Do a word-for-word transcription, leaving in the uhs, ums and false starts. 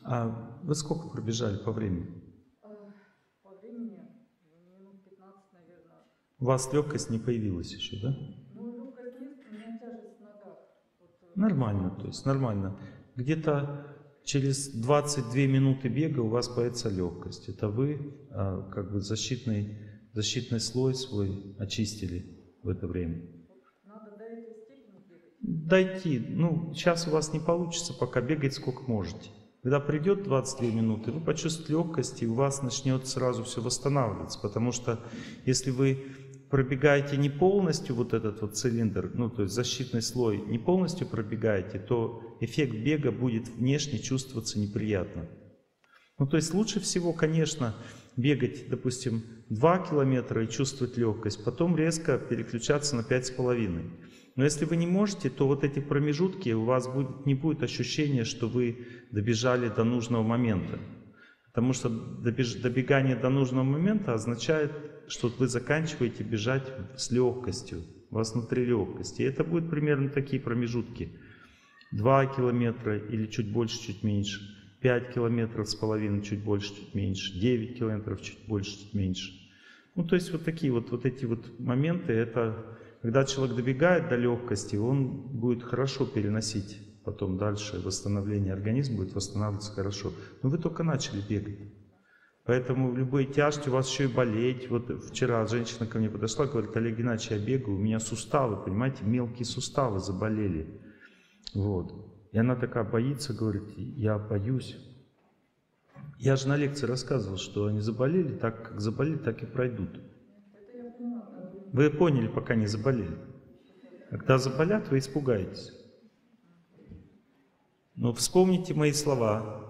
А вы сколько пробежали по времени? По времени минут пятнадцать, наверное. У вас легкость не появилась еще, да? Ну, легкость есть, у меня тяжесть в ногах. Вот, Нормально, то есть нормально. Где-то через двадцать две минуты бега у вас появится легкость. Это вы а, как бы защитный, защитный слой свой очистили в это время. Надо до этой степени бегать? Дойти. Ну, сейчас у вас не получится, пока бегать сколько можете. Когда придет двадцать две минуты, вы почувствуете легкость, и у вас начнет сразу все восстанавливаться. Потому что если вы пробегаете не полностью вот этот вот цилиндр, ну то есть защитный слой, не полностью пробегаете, то эффект бега будет внешне чувствоваться неприятно. Ну то есть лучше всего, конечно, бегать, допустим, два километра и чувствовать легкость, потом резко переключаться на пять с половиной. Но если вы не можете, то вот эти промежутки, у вас будет, не будет ощущения, что вы добежали до нужного момента. Потому что добеж, добегание до нужного момента означает, что вы заканчиваете бежать с легкостью, у вас внутри легкости. И это будут примерно такие промежутки. два километра или чуть больше, чуть меньше. пять километров с половиной, чуть больше, чуть меньше. девять километров, чуть больше, чуть меньше. Ну, то есть вот такие вот, вот эти вот моменты, это когда человек добегает до легкости, он будет хорошо переносить потом дальше восстановление организма, будет восстанавливаться хорошо. Но вы только начали бегать. Поэтому в любой тяжести у вас еще и болеть. Вот вчера женщина ко мне подошла, говорит: Олег Геннадьевич, я бегаю, у меня суставы, понимаете, мелкие суставы заболели. Вот. И она такая боится, говорит: я боюсь. Я же на лекции рассказывал, что они заболели, так как заболели, так и пройдут. Вы поняли, пока не заболели. Когда заболят, вы испугаетесь. Но вспомните мои слова.